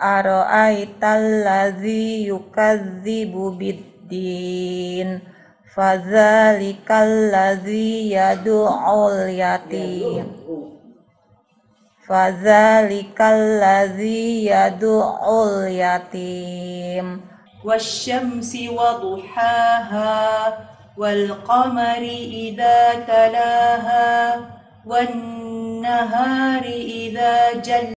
ara'aital ladzi yukadzibu biddin fadzalikal ladzi yad'ul yatim wasyamsi waduhaha wal qamari idza talaha wan nahari idza